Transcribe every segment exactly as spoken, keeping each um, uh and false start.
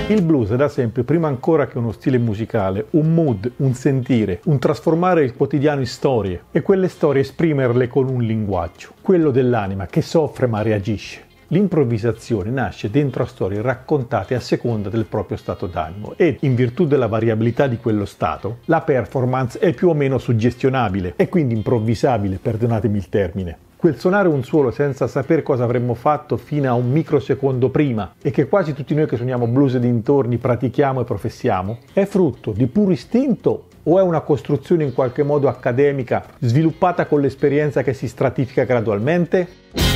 Il blues è da sempre, prima ancora che uno stile musicale, un mood, un sentire, un trasformare il quotidiano in storie e quelle storie esprimerle con un linguaggio, quello dell'anima che soffre ma reagisce. L'improvvisazione nasce dentro a storie raccontate a seconda del proprio stato d'animo e, in virtù della variabilità di quello stato, la performance è più o meno suggestionabile e quindi improvvisabile, perdonatemi il termine. Quel suonare un suono senza sapere cosa avremmo fatto fino a un microsecondo prima e che quasi tutti noi che suoniamo blues e dintorni pratichiamo e professiamo, è frutto di puro istinto o è una costruzione in qualche modo accademica sviluppata con l'esperienza che si stratifica gradualmente?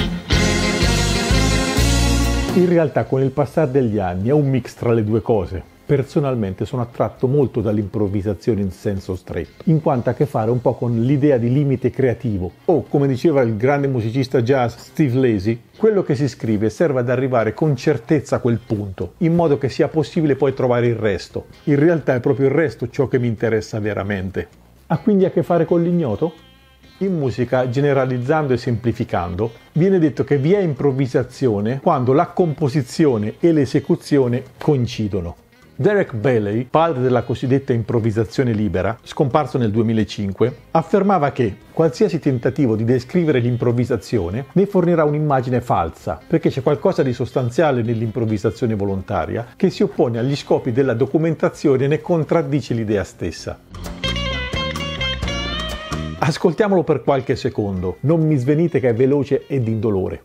In realtà con il passare degli anni è un mix tra le due cose. Personalmente sono attratto molto dall'improvvisazione in senso stretto, in quanto ha a che fare un po' con l'idea di limite creativo, o come diceva il grande musicista jazz Steve Lacy, quello che si scrive serve ad arrivare con certezza a quel punto, in modo che sia possibile poi trovare il resto. In realtà è proprio il resto ciò che mi interessa veramente. Ha quindi a che fare con l'ignoto? In musica, generalizzando e semplificando, viene detto che vi è improvvisazione quando la composizione e l'esecuzione coincidono. Derek Bailey, padre della cosiddetta improvvisazione libera, scomparso nel duemilacinque, affermava che qualsiasi tentativo di descrivere l'improvvisazione ne fornirà un'immagine falsa, perché c'è qualcosa di sostanziale nell'improvvisazione volontaria che si oppone agli scopi della documentazione e ne contraddice l'idea stessa. Ascoltiamolo per qualche secondo, non mi svenite che è veloce ed indolore.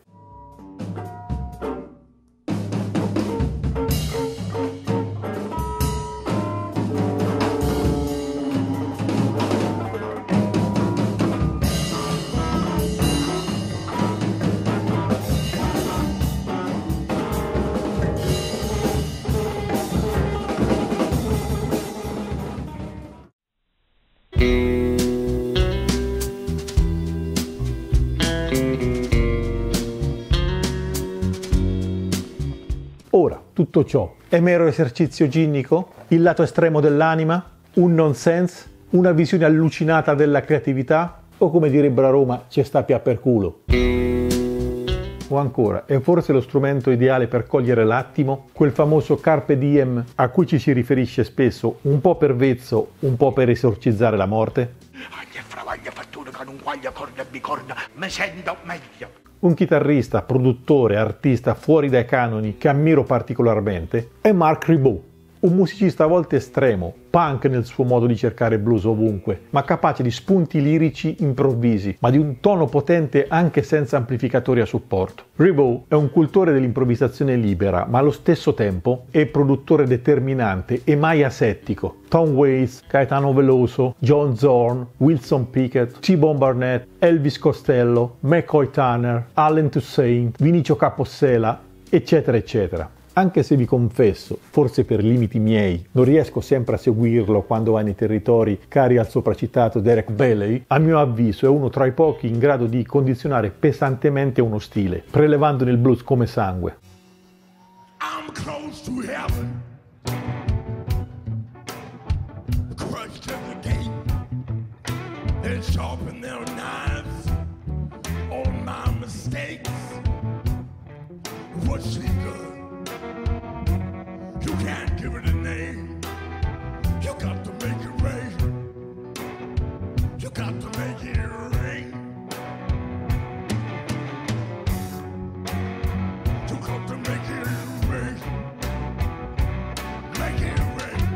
Ora, tutto ciò è mero esercizio ginnico? Il lato estremo dell'anima? Un nonsense? Una visione allucinata della creatività? O come direbbero a Roma, ci sta pia per culo? O ancora, è forse lo strumento ideale per cogliere l'attimo? Quel famoso carpe diem a cui ci si riferisce spesso, un po' per vezzo, un po' per esorcizzare la morte? Mi sento meglio. Un chitarrista, produttore, artista fuori dai canoni che ammiro particolarmente è Marc Ribot, un musicista a volte estremo, punk nel suo modo di cercare blues ovunque, ma capace di spunti lirici improvvisi, ma di un tono potente anche senza amplificatori a supporto. Ribot è un cultore dell'improvvisazione libera, ma allo stesso tempo è produttore determinante e mai asettico. Tom Waits, Caetano Veloso, John Zorn, Wilson Pickett, T-Bone Barnett, Elvis Costello, McCoy Tanner, Allen Toussaint, Vinicio Capossela, eccetera eccetera. Anche se vi confesso, forse per limiti miei, non riesco sempre a seguirlo quando va nei territori cari al sopracitato Derek Bailey, a mio avviso è uno tra i pochi in grado di condizionare pesantemente uno stile, prelevandone il blues come sangue. I'm close to heaven. Crushed to the gate. And sharpen their knives on my mistakes. What's she good? You can't give it a name. You got to make it rain. You got to make it rain. You got to make it rain. Make it rain.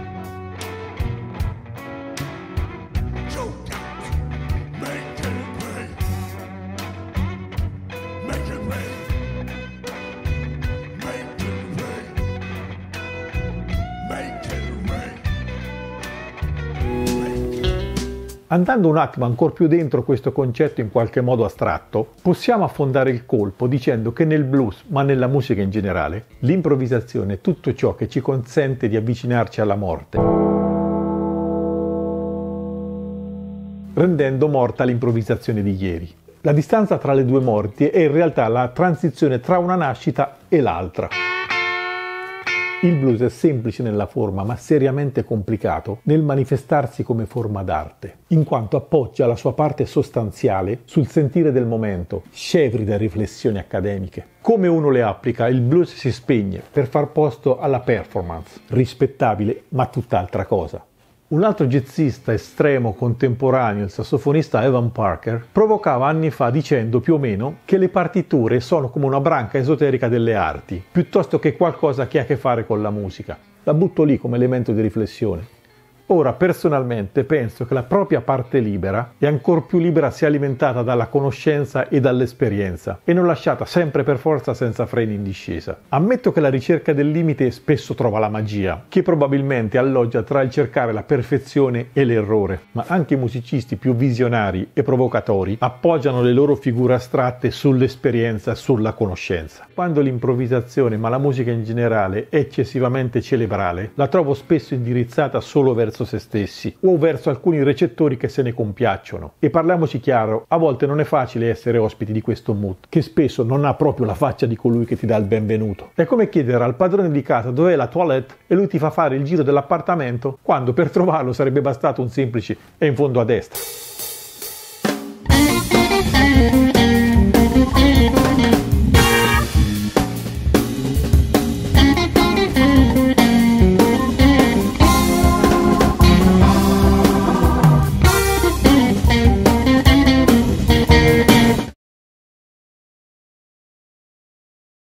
You got to make it rain. Make it rain. Andando un attimo ancora più dentro questo concetto in qualche modo astratto, possiamo affondare il colpo dicendo che nel blues, ma nella musica in generale, l'improvvisazione è tutto ciò che ci consente di avvicinarci alla morte, rendendo morta l'improvvisazione di ieri. La distanza tra le due morti è in realtà la transizione tra una nascita e l'altra. Il blues è semplice nella forma, ma seriamente complicato nel manifestarsi come forma d'arte, in quanto appoggia la sua parte sostanziale sul sentire del momento, scevri da riflessioni accademiche. Come uno le applica, il blues si spegne per far posto alla performance, rispettabile ma tutt'altra cosa. Un altro jazzista estremo contemporaneo, il sassofonista Evan Parker, provocava anni fa dicendo più o meno che le partiture sono come una branca esoterica delle arti, piuttosto che qualcosa che ha a che fare con la musica. La butto lì come elemento di riflessione. Ora, personalmente, penso che la propria parte libera e ancor più libera sia alimentata dalla conoscenza e dall'esperienza e non lasciata sempre per forza senza freni in discesa. Ammetto che la ricerca del limite spesso trova la magia, che probabilmente alloggia tra il cercare la perfezione e l'errore, ma anche i musicisti più visionari e provocatori appoggiano le loro figure astratte sull'esperienza e sulla conoscenza. Quando l'improvvisazione, ma la musica in generale, è eccessivamente cerebrale, la trovo spesso indirizzata solo verso se stessi o verso alcuni recettori che se ne compiacciono. E parliamoci chiaro, a volte non è facile essere ospiti di questo mood, che spesso non ha proprio la faccia di colui che ti dà il benvenuto. È come chiedere al padrone di casa dov'è la toilette e lui ti fa fare il giro dell'appartamento quando per trovarlo sarebbe bastato un semplice "è in fondo a destra".